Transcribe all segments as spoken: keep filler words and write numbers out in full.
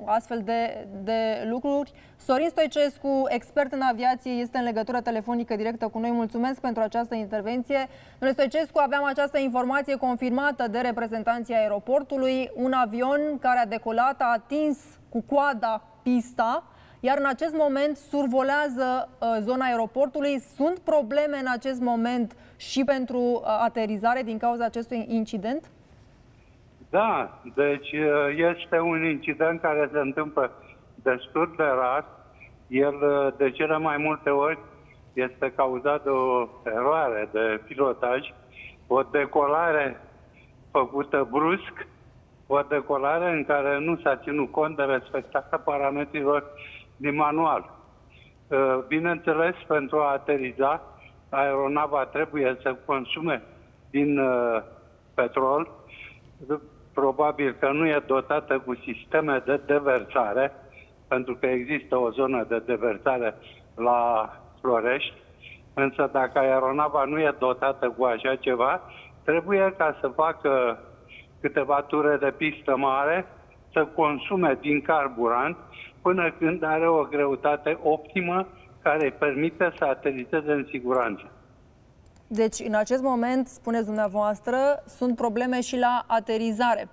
astfel de, de lucruri. Sorin Stoicescu, expert în aviație, este în legătură telefonică directă cu noi. Mulțumesc pentru această intervenție. Domnule Stoicescu, aveam această informație confirmată de reprezentanții aeroportului. Un avion care a decolat a atins cu coada pista, iar în acest moment survolează uh, zona aeroportului. Sunt probleme în acest moment și pentru uh, aterizare din cauza acestui incident? Da, deci este un incident care se întâmplă destul de rar. El de cele mai multe ori este cauzat de o eroare de pilotaj, o decolare făcută brusc, o decolare în care nu s-a ținut cont de respectarea parametrilor din manual. Bineînțeles, pentru a ateriza, aeronava trebuie să consume din petrol. Probabil că nu e dotată cu sisteme de deversare, pentru că există o zonă de deversare la Florești, însă dacă aeronava nu e dotată cu așa ceva, trebuie ca să facă câteva ture de pistă mare, să consume din carburant, până când are o greutate optimă care îi permite să aterizeze în siguranță. Deci, în acest moment, spuneți dumneavoastră, sunt probleme și la aterizare.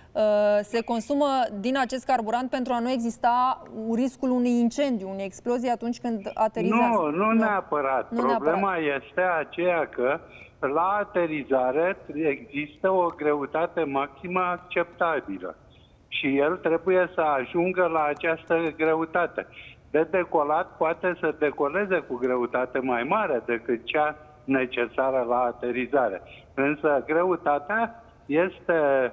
Se consumă din acest carburant pentru a nu exista riscul unui incendiu, unei explozii atunci când aterizează. Nu, nu, nu neapărat. Nu Problema neapărat. este aceea că la aterizare există o greutate maximă acceptabilă și el trebuie să ajungă la această greutate. De decolat poate să decoleze cu greutate mai mare decât cea necesară la aterizare. Însă greutatea este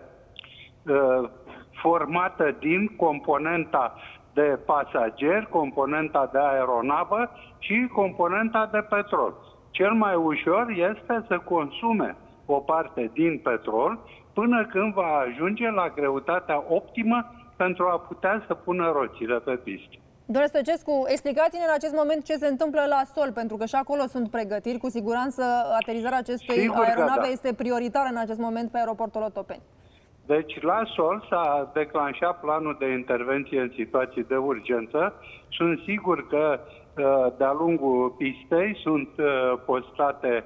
uh, formată din componenta de pasageri, componenta de aeronavă și componenta de petrol. Cel mai ușor este să consume o parte din petrol până când va ajunge la greutatea optimă pentru a putea să pună roțile pe pistă. Domnule Stoicescu, explicați-ne în acest moment ce se întâmplă la sol, pentru că și acolo sunt pregătiri. Cu siguranță aterizarea acestei Sigur aeronave da. este prioritară în acest moment pe aeroportul Otopeni. Deci la sol s-a declanșat planul de intervenție în situații de urgență. Sunt sigur că de-a lungul pistei sunt postate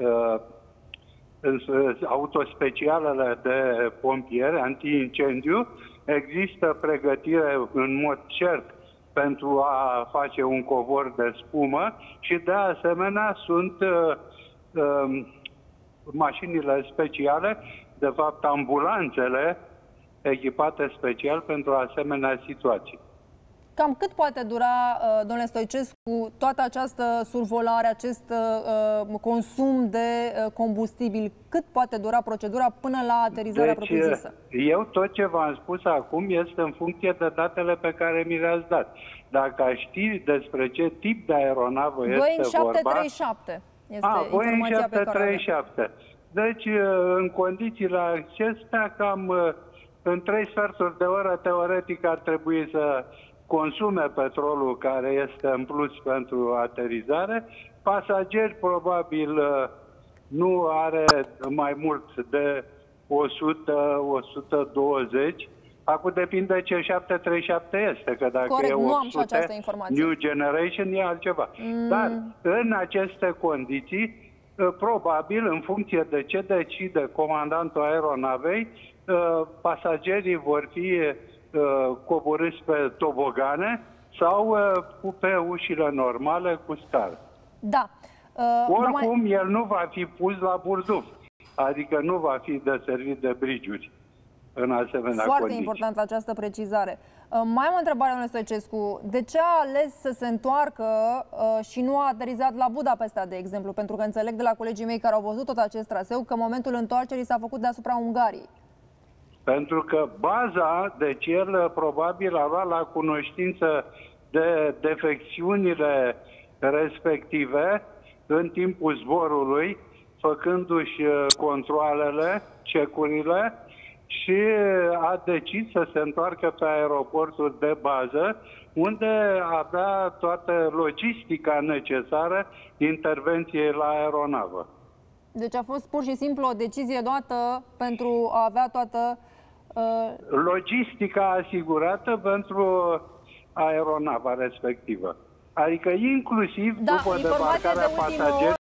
autospecialele de pompieri anti-incendiu. Există pregătire în mod cert pentru a face un covor de spumă și de asemenea sunt uh, uh, mașinile speciale, de fapt ambulanțele echipate special pentru asemenea situații. Cam cât poate dura, uh, domnule Stoicescu, toată această survolare, acest uh, consum de uh, combustibil? Cât poate dura procedura până la aterizarea deci, propriu-zisă? Eu tot ce v-am spus acum este în funcție de datele pe care mi le-ați dat. Dacă aș ști despre ce tip de aeronavă este vorba... Boeing șapte trei șapte este A, informația pe care treizeci și șapte. Deci, în condițiile acestea, cam în trei sferturi de oră, teoretic, ar trebui să consume petrolul care este în plus pentru aterizare. Pasageri, probabil, nu are mai mult de o sută - o sută douăzeci. Acum depinde ce șapte trei șapte este, că dacă Corect, e nu am opt sute, New Generation e altceva. Mm. Dar în aceste condiții, probabil, în funcție de ce decide comandantul aeronavei, pasagerii vor fi coborâți pe tobogane sau pe ușile normale cu scară. Da. Uh, Oricum, mai... el nu va fi pus la burduf, adică nu va fi deservit de brigiuri în asemenea Foarte condiții. importantă această precizare. Uh, mai am o întrebare, domnule Stoicescu. De ce a ales să se întoarcă uh, și nu a aterizat la Budapesta, de exemplu? Pentru că înțeleg de la colegii mei care au văzut tot acest traseu că momentul întoarcerii s-a făcut deasupra Ungariei. Pentru că baza, deci el probabil a luat la cunoștință de defecțiunile respective în timpul zborului, făcându-și controalele, cecurile, și a decis să se întoarcă pe aeroportul de bază, unde avea toată logistica necesară intervenției la aeronavă. Deci a fost pur și simplu o decizie luată pentru a avea toată Uh... logistica asigurată pentru aeronava respectivă. Adică inclusiv da, după debarcarea pasagerilor